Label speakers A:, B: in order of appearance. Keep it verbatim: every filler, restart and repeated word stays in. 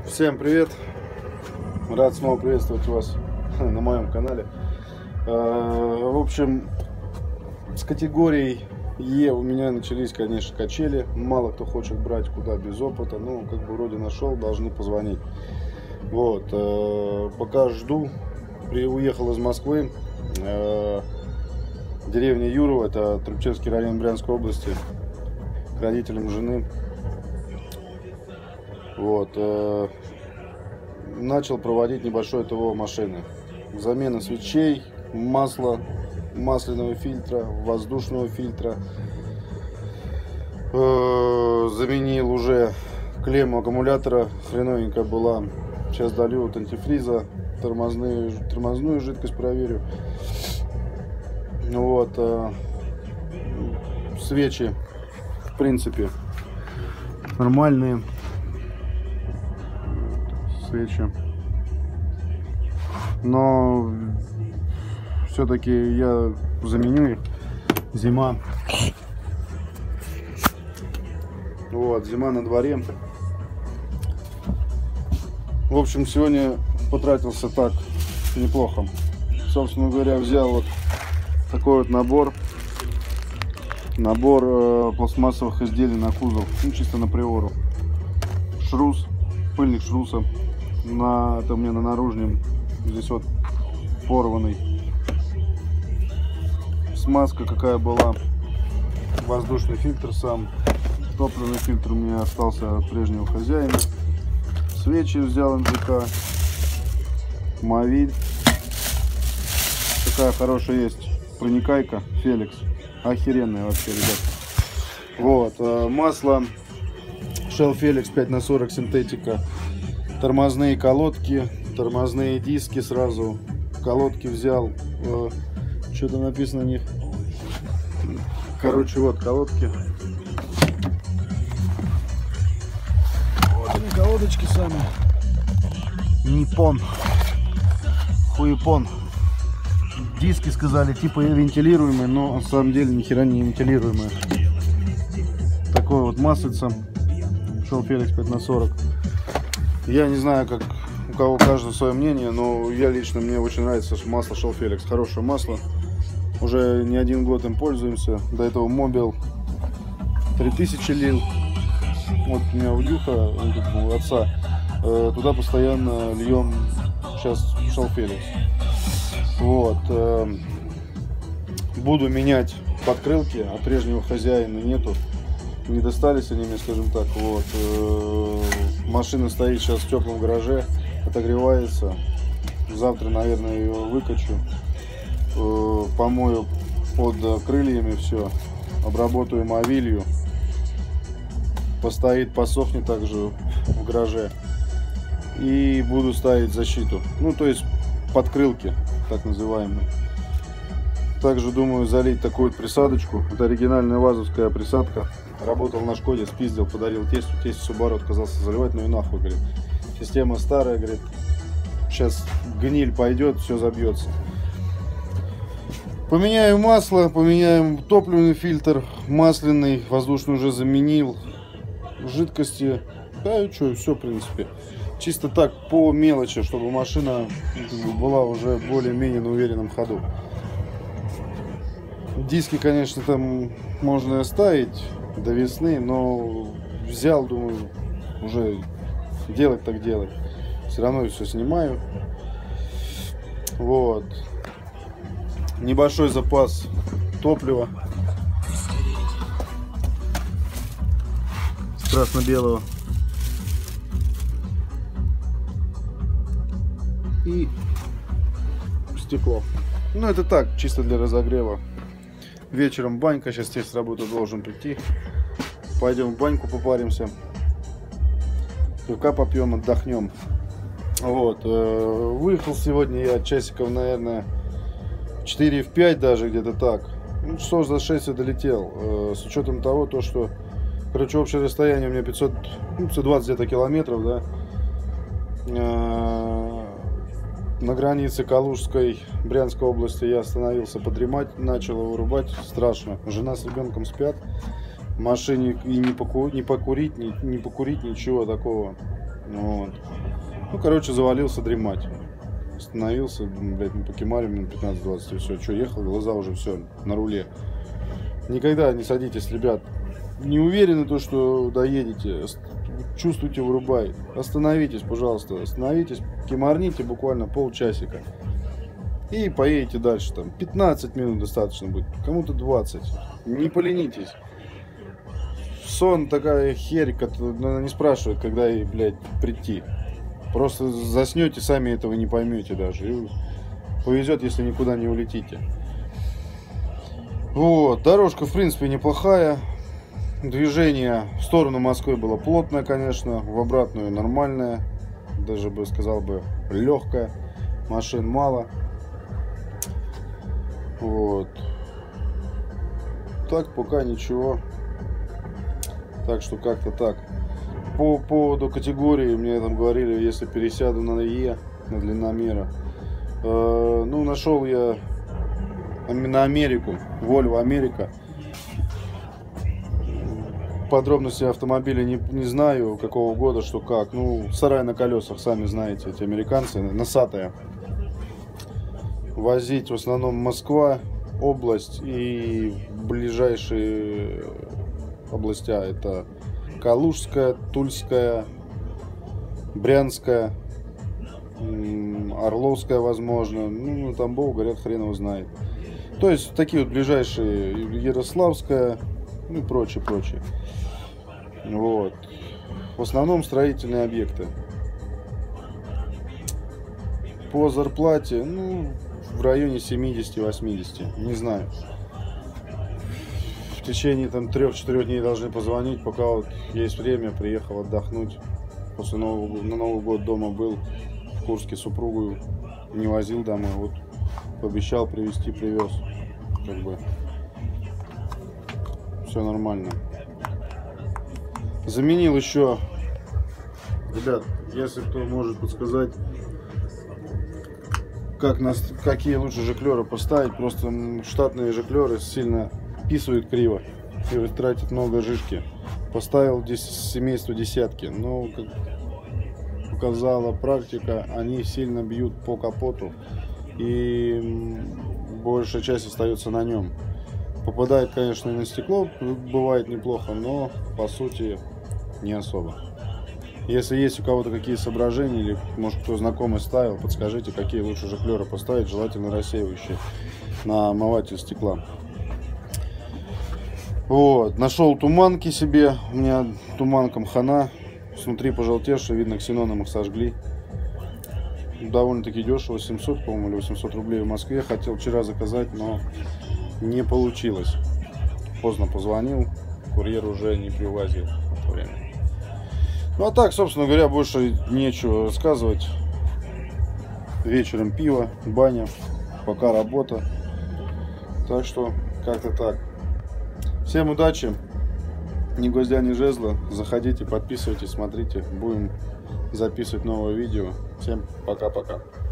A: Всем привет! Рад снова приветствовать вас на моем канале. В общем, с категорией Е у меня начались, конечно, качели. Мало кто хочет брать куда без опыта. Ну, как бы вроде нашел, должны позвонить. Вот. Пока жду. При, уехал из Москвы. Деревня Юрово, это Трубчевский район Брянской области. К родителям жены. Вот, э, начал проводить небольшое ТО машины. Замена свечей, масла, масляного фильтра, воздушного фильтра. Э, заменил уже клемму аккумулятора, хреновенькая была. Сейчас долью от антифриза, тормозные, тормозную жидкость проверю. Вот, э, свечи, в принципе, нормальные. Свечи, но все-таки я заменю их. Зима, вот, зима на дворе. В общем, сегодня потратился так неплохо. Собственно говоря, взял вот такой вот набор набор э, пластмассовых изделий на кузов, ну, чисто на приору. Шрус, пыльник шруса. На, это у меня на наружном, здесь вот порванный. Смазка какая была, воздушный фильтр сам, топливный фильтр у меня остался от прежнего хозяина. Свечи взял эн джи ка, Мовиль. Такая хорошая есть проникайка, Феликс, охеренная вообще, ребят. Вот, масло Shell Felix пять на сорок синтетика. Тормозные колодки, тормозные диски сразу. Колодки взял. Э, Что-то написано на них. Короче, вот колодки. Вот они, колодочки сами. Ниппон. Хуепон. Диски сказали, типа вентилируемые, но на самом деле ни хера не вентилируемые. Такое вот маслица. Shell Felix пять на сорок. Я не знаю, как у кого каждое свое мнение, но я лично, мне очень нравится масло Shell Felix. Хорошее масло. Уже не один год им пользуемся. До этого Мобил три тысячи лил. Вот у меня Удюха, у отца. Туда постоянно льем сейчас Shell Felix. Вот. Буду менять подкрылки, а прежнего хозяина нету. Не достались они мне, скажем так. Вот. Машина стоит сейчас в теплом гараже, отогревается. Завтра, наверное, ее выкачу, помою под крыльями все, обработаю мовилью. Постоит, посохнет также в гараже. И буду ставить защиту. Ну, то есть подкрылки, так называемые. Также думаю залить такую вот присадочку. Это оригинальная вазовская присадка. Работал на Шкоде, спиздил, подарил тестю. Тесть Субару отказался заливать, ну и нахуй, говорит. Система старая, говорит. Сейчас гниль пойдет, все забьется. Поменяю масло, поменяем топливный фильтр, масляный, воздушный уже заменил. Жидкости, да и что, все в принципе. Чисто так, по мелочи, чтобы машина была уже более-менее на уверенном ходу. Диски, конечно, там можно оставить до весны, но взял, думаю, уже делать так делать. Все равно я все снимаю. Вот. Небольшой запас топлива. Красно-белого. И стекло. Ну, это так, чисто для разогрева. Вечером банька, сейчас тесть с работы должен прийти. Пойдем в баньку попаримся. Пивка попьем, отдохнем. Вот. Выехал сегодня я часиков, наверное, четыре в пять даже, где-то так. Ну, часов за шесть я долетел. С учетом того, то, что, короче, общее расстояние у меня пятьсот, ну, пятьсот двадцать где-то километров, да. На границе Калужской, Брянской области я остановился подремать, начал его вырубать. Страшно. Жена с ребенком спят. В машине и не, поку, не покурить, не, не покурить, ничего такого. Вот. Ну, короче, завалился дремать. Остановился, блядь, мы покемарим минут пятнадцать-двадцать, и все. Что, ехал, глаза уже все на руле. Никогда не садитесь, ребят. Не уверены то, что доедете. Чувствуйте, вырубай. Остановитесь, пожалуйста. Остановитесь, кемарните буквально полчасика. И поедете дальше. Там пятнадцать минут достаточно будет. Кому-то двадцать. Не поленитесь. Сон такая херь, которая не спрашивает, когда ей, блядь, прийти. Просто заснете, сами этого не поймете даже. И повезет, если никуда не улетите. Вот, дорожка, в принципе, неплохая. Движение в сторону Москвы было плотное, конечно. В обратную нормальное. Даже бы сказал бы легкое. Машин мало. Вот. Так, пока ничего. Так что как-то так. По поводу категории, мне там говорили, если пересяду на Е, на длинномера. Э, ну, нашел я на Америку, Volvo Америка. Подробности автомобиля не, не знаю, какого года, что как. Ну, сарай на колесах, сами знаете, эти американцы, носатые. Возить в основном Москва, область и ближайшие области. Это Калужская, Тульская, Брянская, Орловская, возможно. Ну, Тамбов, говорят, хрен его знает. То есть такие вот ближайшие, Ярославская, ну и прочее, прочее. Вот. В основном строительные объекты. По зарплате, ну, в районе семидесяти-восьмидесяти, не знаю. В течение там трех-четырех дней должны позвонить, пока вот есть время, приехал отдохнуть. После Нового, на Новый год дома был в Курске, супругу не возил домой, вот пообещал привезти, привез. Как бы все нормально. Заменил еще, ребят, если кто может подсказать, как нас, какие лучше жиклеры поставить. Просто штатные жиклеры сильно писают криво и тратят много жишки. Поставил семейство десятки, но как показала практика, они сильно бьют по капоту и большая часть остается на нем. Попадает, конечно, на стекло, бывает неплохо, но по сути не особо. Если есть у кого-то какие соображения, или может кто знакомый ставил, подскажите, какие лучше жиклеры поставить, желательно рассеивающие на омыватель стекла. Вот, нашел туманки себе, у меня туманкам хана, снутри пожелтевшие, видно, ксеноном их сожгли. Довольно-таки дешево, семьсот, по-моему, или восемьсот рублей в Москве. Хотел вчера заказать, но не получилось. Поздно позвонил, курьер уже не привозил в это время. Ну а так, собственно говоря, больше нечего рассказывать. Вечером пиво, баня, пока работа. Так что как-то так. Всем удачи, ни гвоздя, ни жезла. Заходите, подписывайтесь, смотрите. Будем записывать новое видео. Всем пока-пока.